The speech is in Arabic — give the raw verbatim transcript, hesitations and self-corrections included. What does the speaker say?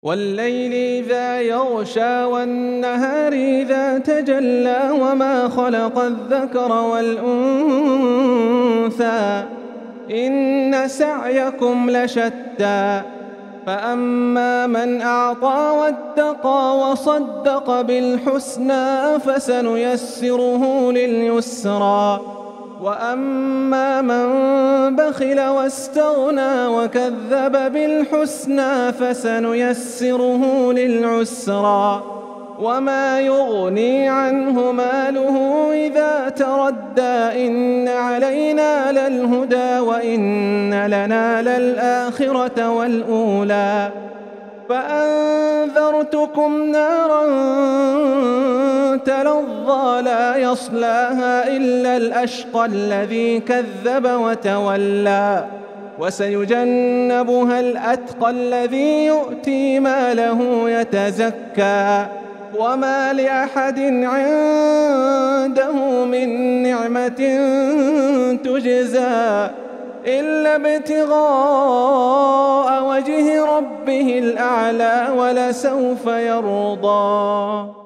والليل إذا يغشى والنهار إذا تجلى وما خلق الذكر والأنثى إن سعيكم لشتى فأما من أعطى واتقى وصدق بالحسنى فسنيسره لليسرى وأما من بخل واستغنى وكذب بالحسنى فسنيسره للعسرى وما يغني عنه ماله إذا تردى إن علينا للهدى وإن لنا للآخرة والأولى فأنذرتكم نارا تلظى لا يصلاها إلا الأشقى الذي كذب وتولى وسيجنبها الأتقى الذي يؤتي ماله يتزكى وما لأحد عنده من نعمة تجزى إلا ابتغاء وجه ربه الأعلى ولسوف يرضى.